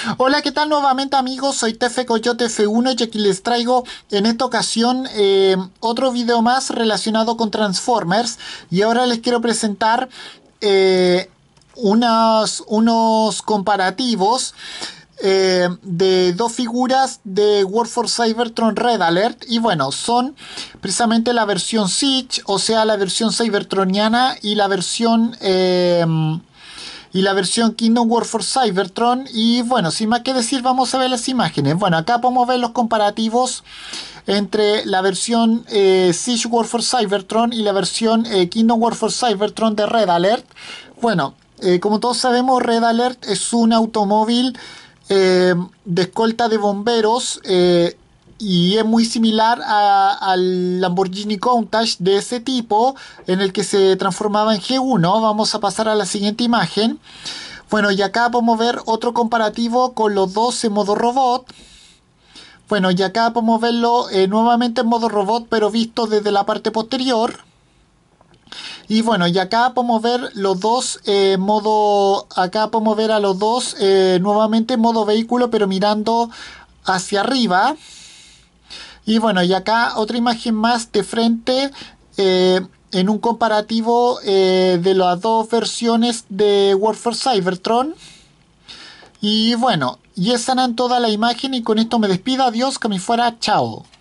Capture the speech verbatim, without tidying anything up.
Hola, ¿qué tal nuevamente amigos? Soy Tefe Coyote F uno y aquí les traigo en esta ocasión eh, otro video más relacionado con Transformers y ahora les quiero presentar eh, unos, unos comparativos eh, de dos figuras de War for Cybertron Red Alert y bueno, son precisamente la versión Siege, o sea la versión cybertroniana y la versión... Eh, y la versión Kingdom War for Cybertron. Y bueno, sin más que decir, vamos a ver las imágenes. Bueno, acá podemos ver los comparativos entre la versión eh, Siege War for Cybertron y la versión eh, Kingdom War for Cybertron de Red Alert. Bueno, eh, como todos sabemos, Red Alert es un automóvil eh, de escolta de bomberos. Eh, y es muy similar a- al Lamborghini Countach de ese tipo en el que se transformaba en G uno. Vamos a pasar a la siguiente imagen. Bueno, y acá podemos ver otro comparativo con los dos en modo robot. Bueno, y acá podemos verlo eh, nuevamente en modo robot, pero visto desde la parte posterior. Y bueno, y acá podemos ver los dos eh, modo, acá podemos ver a los dos eh, nuevamente en modo vehículo, pero mirando hacia arriba. Y bueno, y acá otra imagen más de frente eh, en un comparativo eh, de las dos versiones de War for Cybertron. Y bueno, y esa eran toda la imagen y con esto me despido. Adiós, que me fuera, chao.